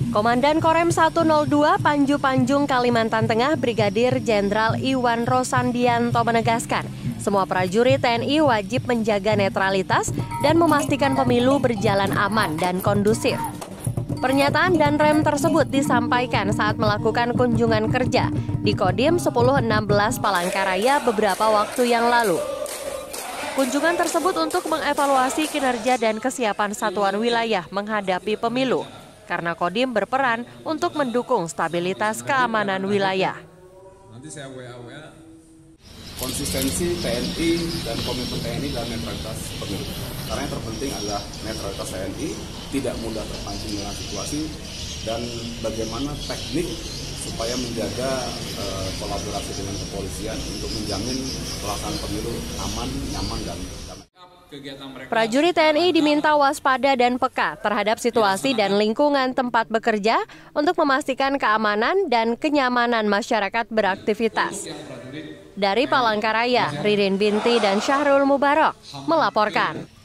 Komandan Korem 102 Panju Panjung, Kalimantan Tengah, Brigadir Jenderal Iwan Rosandianto menegaskan, semua prajurit TNI wajib menjaga netralitas dan memastikan pemilu berjalan aman dan kondusif. Pernyataan dan rem tersebut disampaikan saat melakukan kunjungan kerja di Kodim 1016 Palangkaraya beberapa waktu yang lalu. Kunjungan tersebut untuk mengevaluasi kinerja dan kesiapan satuan wilayah menghadapi pemilu, karena Kodim berperan untuk mendukung stabilitas keamanan wilayah. Nanti saya konsistensi TNI dan komitmen TNI dalam netralitas pemilu. Karena yang terpenting adalah netralitas TNI, tidak mudah terpancing dengan situasi, dan bagaimana teknik supaya menjaga kolaborasi dengan kepolisian untuk menjamin pelaksanaan pemilu aman, nyaman, dan damai. Prajurit TNI diminta waspada dan peka terhadap situasi dan lingkungan tempat bekerja untuk memastikan keamanan dan kenyamanan masyarakat beraktivitas. Dari Palangkaraya, Ririn Binti dan Syahrul Mubarak melaporkan.